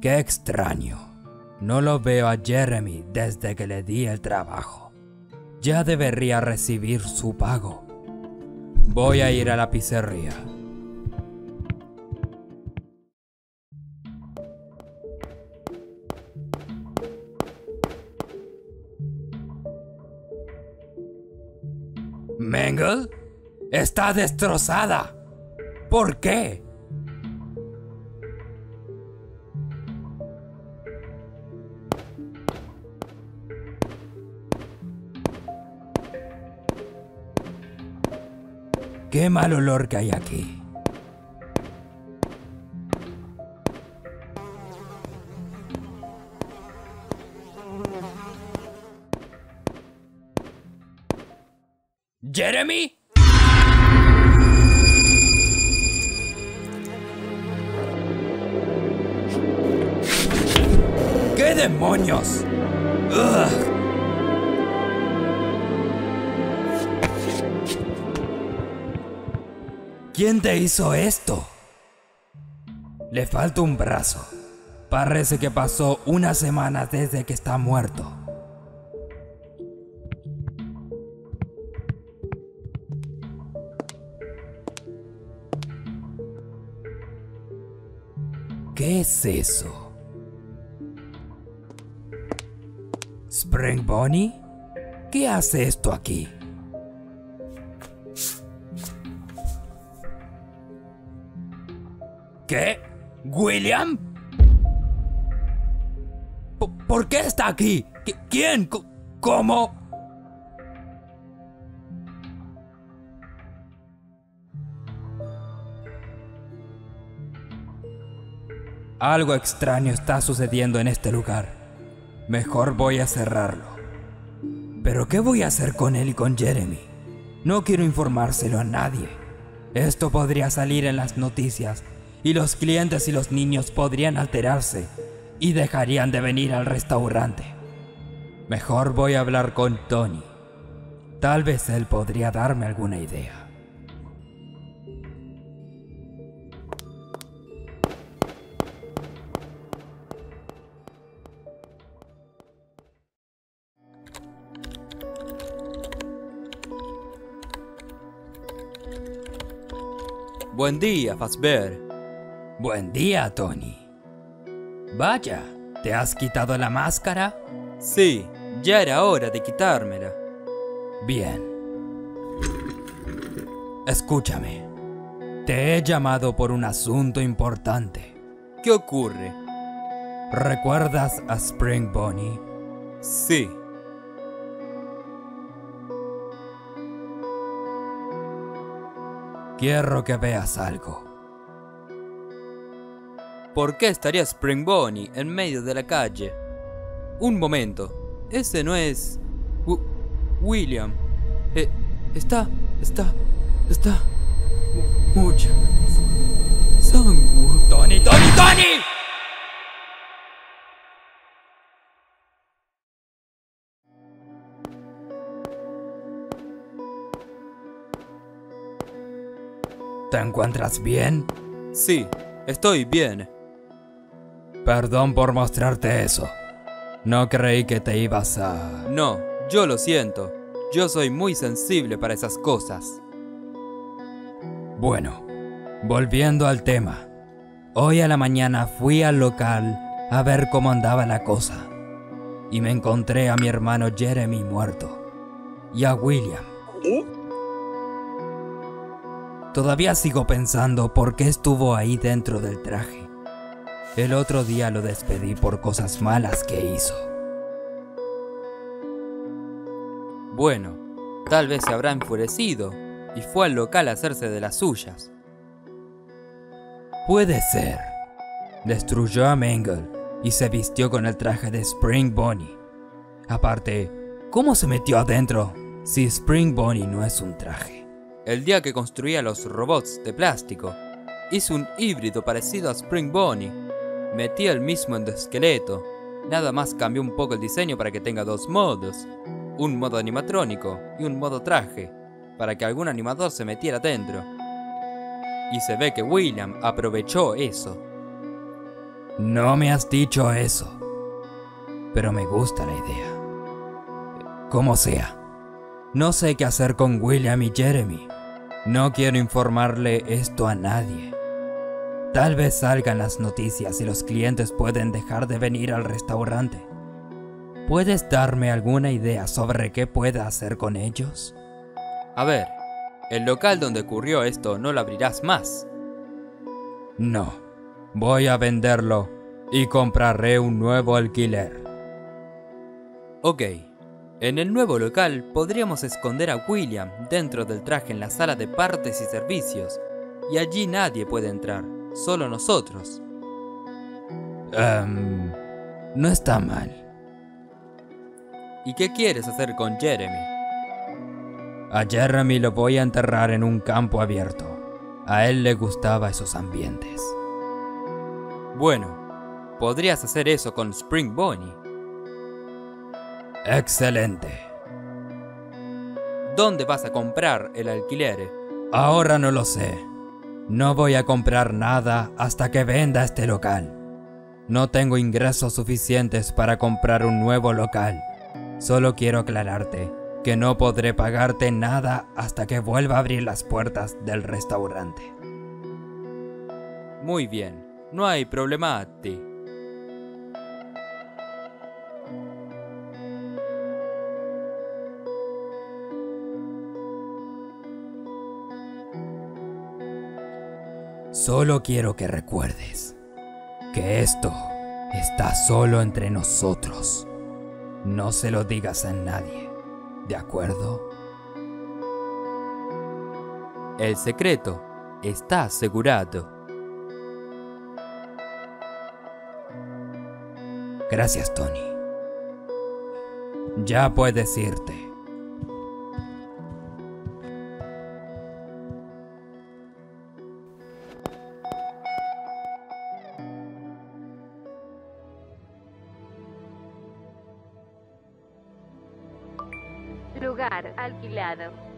Qué extraño. No lo veo a Jeremy desde que le di el trabajo. Ya debería recibir su pago. Voy a ir a la pizzería. ¿Mangle? Está destrozada. ¿Por qué? Qué mal olor que hay aquí. ¿Jeremy? ¿Qué demonios? ¡Ugh! ¿Quién te hizo esto? Le falta un brazo. Parece que pasó una semana desde que está muerto. ¿Qué es eso? ¿Spring Bonnie? ¿Qué hace esto aquí? ¿Qué? ¿William? ¿Por qué está aquí? ¿Quién? ¿Cómo? Algo extraño está sucediendo en este lugar. Mejor voy a cerrarlo. ¿Pero qué voy a hacer con él y con Jeremy? No quiero informárselo a nadie. Esto podría salir en las noticias y los clientes y los niños podrían alterarse y dejarían de venir al restaurante. Mejor voy a hablar con Tony. Tal vez él podría darme alguna idea. Buen día, Fazbear. Buen día, Tony. Vaya, ¿te has quitado la máscara? Sí, ya era hora de quitármela. Bien. Escúchame. Te he llamado por un asunto importante. ¿Qué ocurre? ¿Recuerdas a Spring Bonnie? Sí. Quiero que veas algo. ¿Por qué estaría Spring Bonnie en medio de la calle? Un momento. Ese no es... William. Está... Mucha... sangre. ¡Tony, Tony, Tony! ¿Te encuentras bien? Sí, estoy bien. Perdón por mostrarte eso. No creí que te ibas a... No, yo lo siento. Yo soy muy sensible para esas cosas. Bueno, volviendo al tema. Hoy a la mañana fui al local a ver cómo andaba la cosa. Y me encontré a mi hermano Jeremy muerto. Y a William. Todavía sigo pensando por qué estuvo ahí dentro del traje. El otro día lo despedí por cosas malas que hizo. Bueno, tal vez se habrá enfurecido y fue al local a hacerse de las suyas. Puede ser. Destruyó a Mangle y se vistió con el traje de Spring Bonnie. Aparte, ¿cómo se metió adentro si Spring Bonnie no es un traje? El día que construía los robots de plástico, hizo un híbrido parecido a Spring Bonnie. Metía el mismo endoesqueleto, nada más cambió un poco el diseño para que tenga dos modos, un modo animatrónico y un modo traje, para que algún animador se metiera dentro. Y se ve que William aprovechó eso. No me has dicho eso, pero me gusta la idea. Como sea, no sé qué hacer con William y Jeremy. No quiero informarle esto a nadie. Tal vez salgan las noticias y los clientes pueden dejar de venir al restaurante. ¿Puedes darme alguna idea sobre qué pueda hacer con ellos? A ver, el local donde ocurrió esto no lo abrirás más. No, voy a venderlo y compraré un nuevo alquiler. Ok, en el nuevo local podríamos esconder a William dentro del traje en la sala de partes y servicios, y allí nadie puede entrar, solo nosotros. No está mal. ¿Y qué quieres hacer con Jeremy? A Jeremy lo voy a enterrar en un campo abierto. A él le gustaba esos ambientes. Bueno, podrías hacer eso con Spring Bonnie. Excelente. ¿Dónde vas a comprar el alquiler? Ahora no lo sé. No voy a comprar nada hasta que venda este local. No tengo ingresos suficientes para comprar un nuevo local. Solo quiero aclararte que no podré pagarte nada hasta que vuelva a abrir las puertas del restaurante. Muy bien, no hay problema. Solo quiero que recuerdes que esto está solo entre nosotros. No se lo digas a nadie, ¿de acuerdo? El secreto está asegurado. Gracias, Tony. Ya puedes irte. Lugar alquilado.